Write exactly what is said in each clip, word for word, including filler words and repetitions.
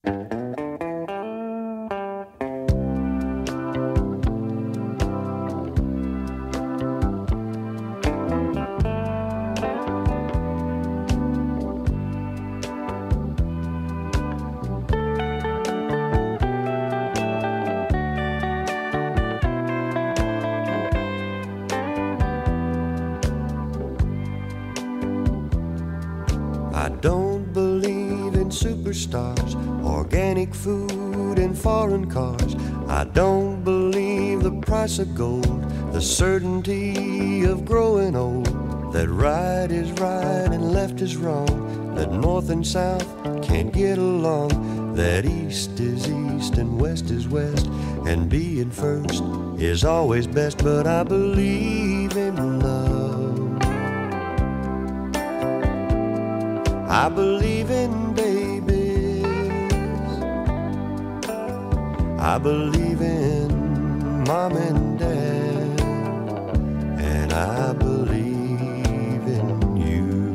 I don't believe in superstars, organic food and foreign cars. I don't believe the price of gold, the certainty of growing old, that right is right and left is wrong, that north and south can't get along, that east is east and west is west, and being first is always best. But I believe in love. I believe in babies. I believe in mom and dad. And I believe in you.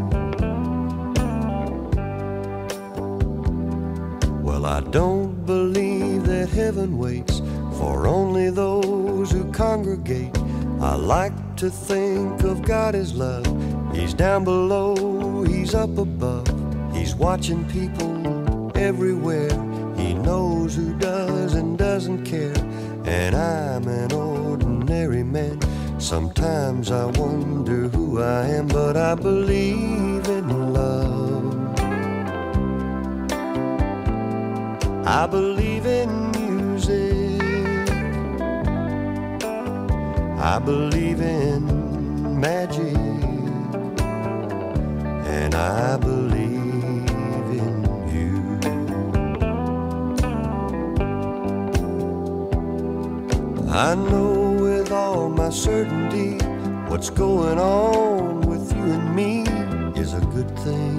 Well, I don't believe that heaven waits for only those who congregate. I like to think of God as love. He's down below, he's up above. He's watching people everywhere. He knows who does and doesn't care. And I'm an ordinary man. Sometimes I wonder who I am, but I believe in love. I believe in music. I believe in magic. And I believe in you. I know with all my certainty what's going on with you and me is a good thing.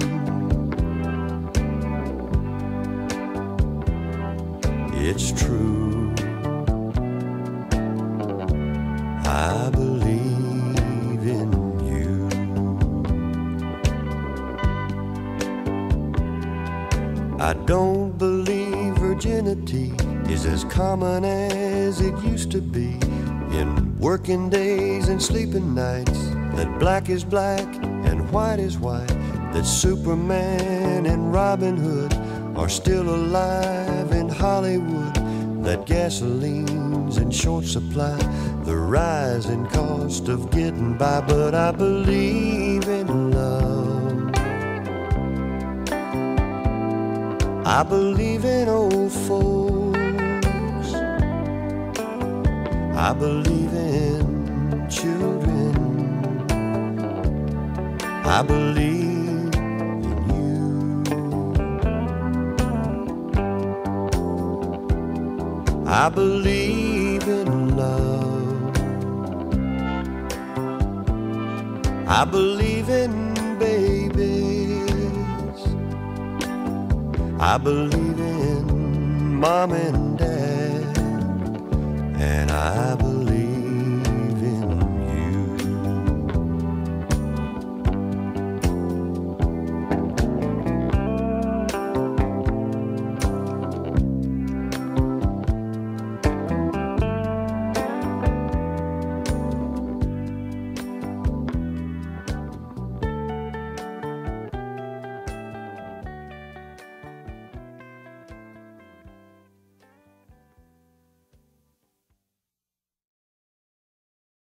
It's true. I believe in you. I don't believe virginity is as common as it used to be. In working days and sleeping nights, that black is black and white is white, that Superman and Robin Hood are still alive in Hollywood, that gasoline's in short supply, the rising cost of getting by. But I believe in love. I believe in old folks. I believe in children. I believe in you. I believe in love. I believe in babies. I believe in mom and dad. And I believe